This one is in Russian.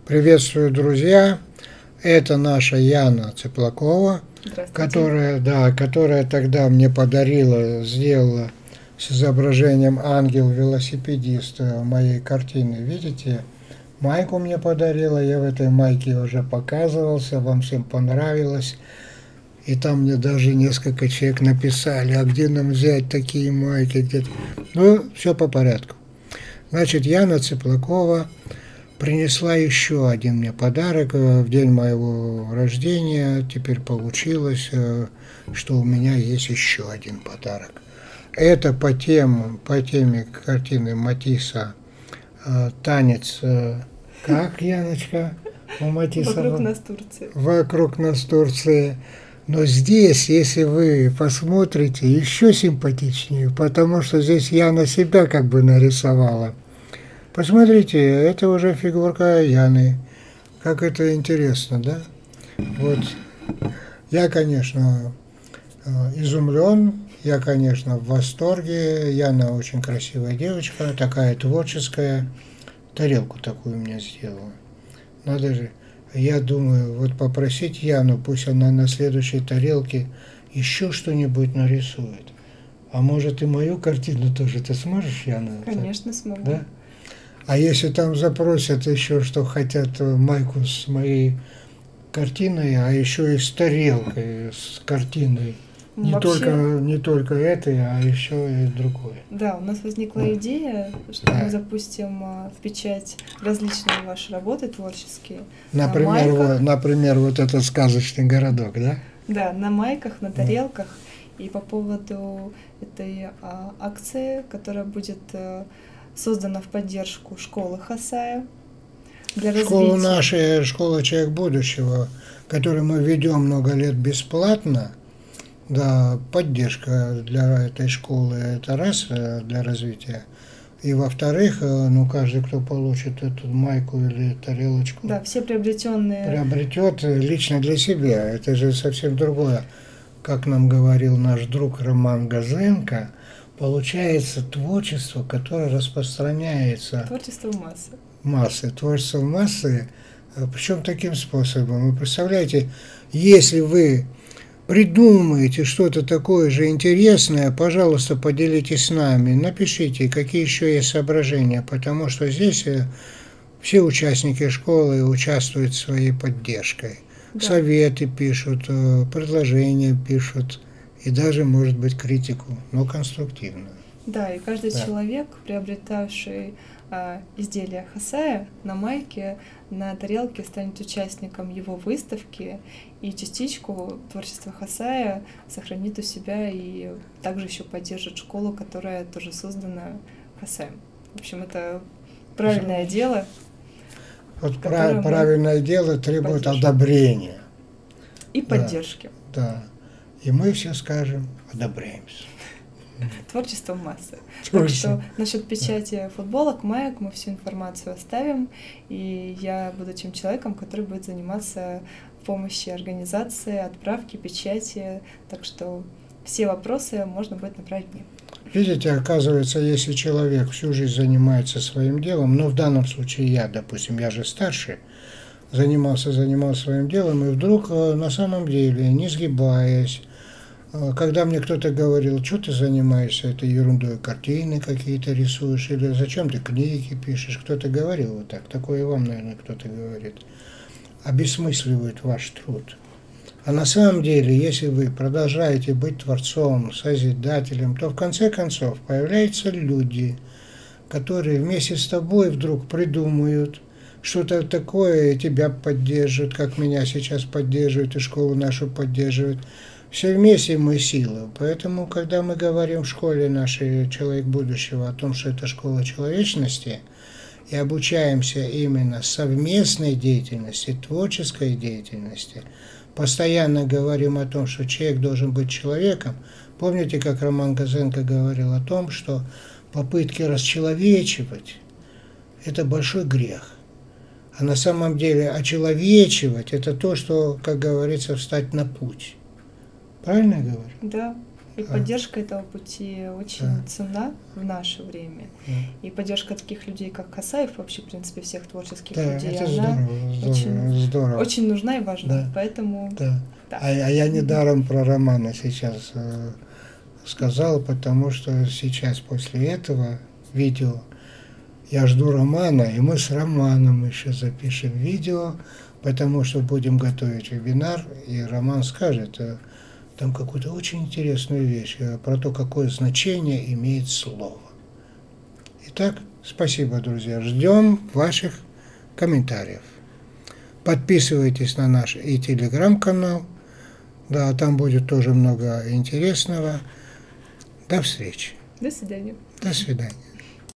Приветствую, друзья! Это наша Яна Цыплакова, которая тогда мне подарила, сделала с изображением ангел-велосипедист моей картины. Видите, майку мне подарила, я в этой майке уже показывался, вам всем понравилось. И там мне даже несколько человек написали, а где нам взять такие майки? Где-то. Ну, все по порядку. Значит, Яна Цыплакова принесла еще один мне подарок в день моего рождения. Теперь получилось, что у меня есть еще один подарок. Это по теме картины Матисса «Танец». Как, Яночка? У Матисса «Вокруг нас Турция». «Вокруг нас Турция». Но здесь, если вы посмотрите, еще симпатичнее, потому что здесь Яна себя как бы нарисовала. Посмотрите, это уже фигурка Яны. Как это интересно, да? Вот. Я, конечно, изумлен, я, конечно, в восторге. Яна очень красивая девочка, такая творческая. Тарелку такую мне сделала. Надо же. Я думаю, вот попросить Яну, пусть она на следующей тарелке еще что-нибудь нарисует. А может и мою картину тоже. Ты сможешь, Яна? Конечно, смогу. Да? А если там запросят еще, что хотят майку с моей картиной, а еще и с тарелкой, с картиной. Не только этой, а еще и другой. Да, у нас возникла идея, что мы запустим в печать различные ваши работы творческие. Например, вот этот сказочный городок, да? Да, на майках, на тарелках. И по поводу этой акции, которая будет создана в поддержку школы Хасая. Школа «Человек будущего», которую мы ведем много лет бесплатно. Да, поддержка для этой школы, это раз, для развития. И во-вторых, каждый, кто получит эту майку или тарелочку, да, все приобретет лично для себя. Это же совсем другое. Как нам говорил наш друг Роман Газенко, получается творчество, которое распространяется. Творчество Творчество массы. Причем таким способом. Вы представляете, если вы придумаете что-то такое же интересное, пожалуйста, поделитесь с нами, напишите, какие еще есть соображения, потому что здесь все участники школы участвуют своей поддержкой. Да. Советы пишут, предложения пишут и даже, может быть, критику, но конструктивную. Да, и каждый человек, приобретавший изделия Хасая на майке, на тарелке, станет участником его выставки, и частичку творчества Хасая сохранит у себя и также еще поддержит школу, которая тоже создана Хасаем. В общем, это правильное дело. Вот правильное дело требует одобрения. И поддержки. Да. И мы все скажем, одобряемся. Творчество массы. Так что насчет печати футболок, маек мы всю информацию оставим, и я буду тем человеком, который будет заниматься помощью организации, отправки, печати, так что все вопросы можно будет направить мне. Видите, оказывается, если человек всю жизнь занимается своим делом, но в данном случае я, допустим, я же старше, занимался своим делом, и вдруг на самом деле, не сгибаясь, когда мне кто-то говорил, что ты занимаешься этой ерундой, картины какие-то рисуешь, или зачем ты книги пишешь, кто-то говорил вот так, такое и вам, наверное, кто-то говорит, обесмысливает ваш труд. А на самом деле, если вы продолжаете быть творцом, созидателем, то в конце концов появляются люди, которые вместе с тобой вдруг придумают что-то такое, и тебя поддерживают, как меня сейчас поддерживают, и школу нашу поддерживают. Все вместе мы сила. Поэтому, когда мы говорим в школе нашей «Человек будущего» о том, что это школа человечности, и обучаемся именно совместной деятельности, творческой деятельности, постоянно говорим о том, что человек должен быть человеком. Помните, как Роман Газенко говорил о том, что попытки расчеловечивать – это большой грех. А на самом деле очеловечивать – это то, что, как говорится, встать на путь. Правильно я говорю? Да. И поддержка этого пути очень ценна в наше время. И поддержка таких людей, как Хасаев, вообще, в принципе, всех творческих людей, это она здорово. очень нужна и важна. Поэтому... Да. А я недаром про Романа сейчас сказал, потому что сейчас после этого видео я жду Романа, и мы с Романом еще запишем видео, потому что будем готовить вебинар, и Роман скажет там какую-то очень интересную вещь про то, какое значение имеет слово. Итак, спасибо, друзья. Ждем ваших комментариев. Подписывайтесь на наш и телеграм-канал. Да, там будет тоже много интересного. До встречи. До свидания. До свидания.